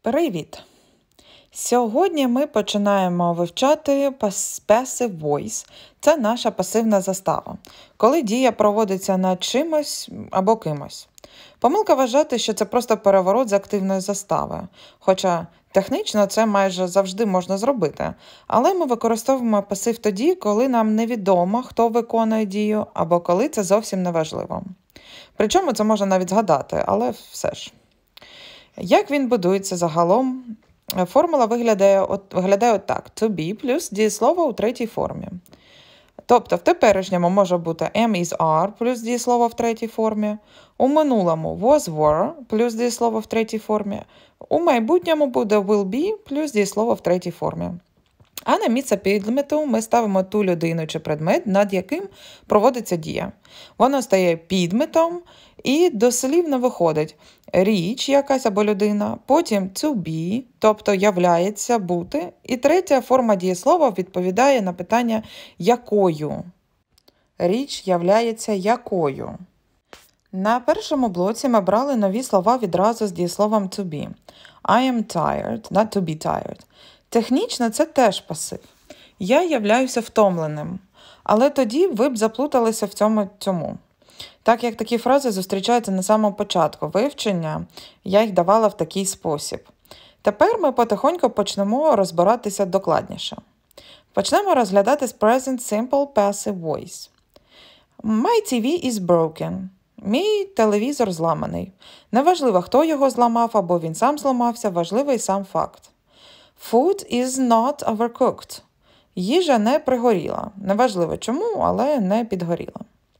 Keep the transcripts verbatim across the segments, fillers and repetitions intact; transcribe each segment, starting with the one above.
Привіт! Сьогодні ми починаємо вивчати passive voice. Це наша пасивна застава, коли дія проводиться над чимось або кимось. Помилка вважати, що це просто переворот з активної застави, хоча технічно це майже завжди можна зробити, але ми використовуємо пасив тоді, коли нам невідомо, хто виконує дію, або коли це зовсім неважливо. Причому це можна навіть згадати, але все ж. Як він будується загалом? Формула виглядає от, виглядає от так. To be плюс дієслово у третій формі. Тобто в теперішньому може бути am is are плюс дієслово в третій формі. У минулому was were плюс дієслово в третій формі. У майбутньому буде will be плюс дієслово в третій формі. А на місце підмету ми ставимо ту людину чи предмет, над яким проводиться дія. Воно стає підметом і дослівно виходить річ якась або людина, потім to be, тобто являється бути, і третя форма дієслова відповідає на питання якою. Річ являється якою. На першому блоці ми брали нові слова відразу з дієсловом to be. I am tired, not to be tired. Технічно це теж пасив. Я являюся втомленим. Але тоді ви б заплуталися в цьому цьому. Так як такі фрази зустрічаються на самому початку вивчення, я їх давала в такий спосіб. Тепер ми потихоньку почнемо розбиратися докладніше. Почнемо розглядати з present simple passive voice. My ті ві is broken. Мій телевізор зламаний. Неважливо, хто його зламав, або він сам зламався, важливий сам факт. Food is not overcooked. Їжа не пригоріла. Неважливо чому, але не підгоріла.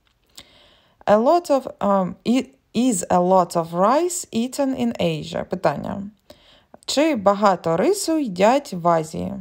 A lot of, um, is a lot of rice eaten in Asia? Питання. Чи багато рису їдять в Азії?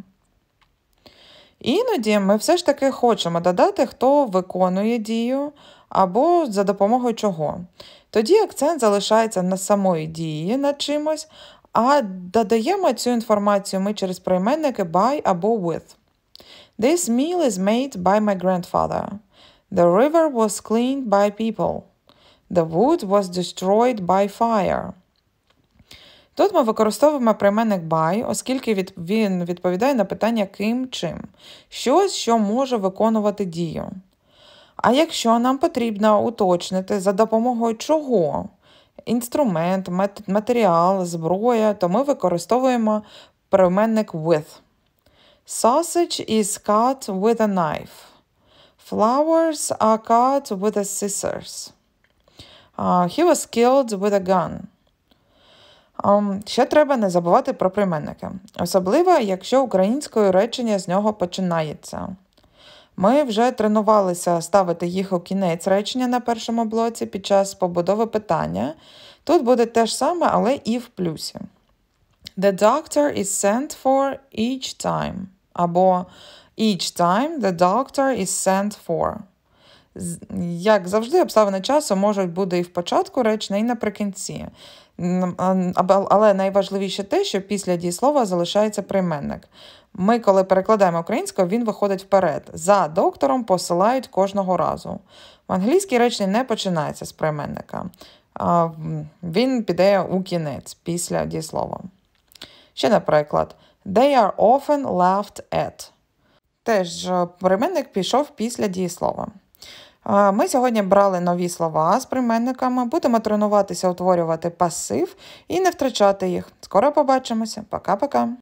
Іноді ми все ж таки хочемо додати, хто виконує дію, або за допомогою чого. Тоді акцент залишається на самої дії над чимось, а додаємо цю інформацію ми через прийменники by або with. This meal is made by my grandfather. The river was cleaned by people. The wood was destroyed by fire. Тут ми використовуємо прийменник by, оскільки від, він відповідає на питання ким, чим. Щось, що може виконувати дію. А якщо нам потрібно уточнити, за допомогою чого, інструмент, матеріал, зброя, то ми використовуємо прийменник with. Sausage is cut with a knife. Flowers are cut with a scissors. Uh, he was killed with a gun. Um, ще треба не забувати про прийменники. Особливо, якщо українською речення з нього починається. Ми вже тренувалися ставити їх у кінець речення на першому блоці під час побудови питання. Тут буде те ж саме, але і в плюсі. The doctor is sent for each time. Або each time the doctor is sent for. Як завжди, обставини часу можуть бути і в початку речення, і наприкінці. Але найважливіше те, що після дієслова залишається прийменник. Ми, коли перекладаємо українською, він виходить вперед. За доктором посилають кожного разу. В англійській реченні не починається з прийменника. Він піде у кінець після дієслова. Ще, наприклад, they are often laughed at. Теж прийменник пішов після дієслова. Ми сьогодні брали нові слова з прийменниками, будемо тренуватися утворювати пасив і не втрачати їх. Скоро побачимося. Пока-пока.